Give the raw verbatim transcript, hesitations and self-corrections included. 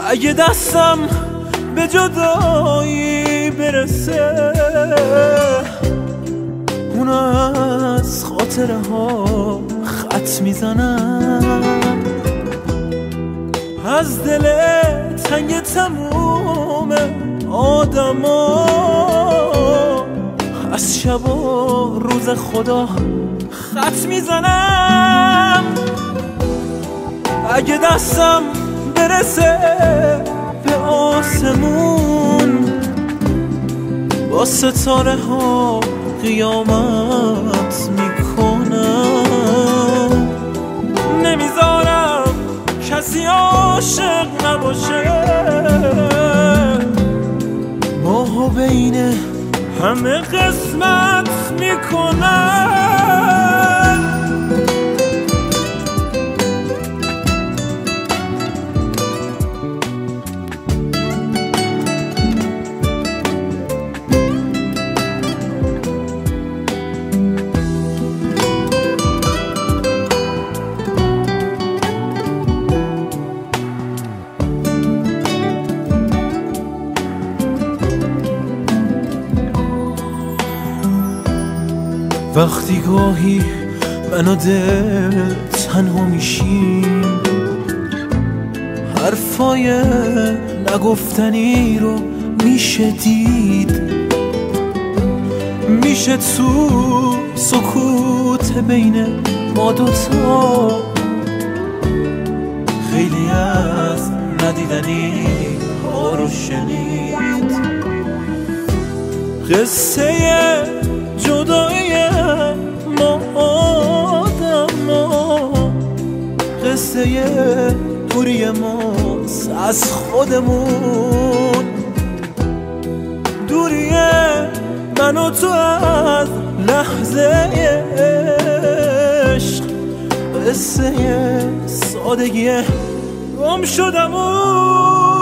اگه دستم به جدایی برسه اون از خاطره ها خط میزنم، از دل تنگ تموم آدم ها، از شب و روز خدا خط میزنم. اگه دستم برسه به آسمون با ستاره ها قیامت میکنم، نمیذارم کسی عاشق نباشه، ماهو بین همه قسمت میکنم. وقتی گاهی من و دل تنها میشیم، حرفای نگفتنی رو میشه دید، میشه تو سکوت بین ما دوتا خیلی از ندیدنی ها رو شنید. قصه جدایی ما آدم ها، قصه دوری ماست از خودمون، دوری من و تو از لحظه عشق، قصه سادگی گم شدمون.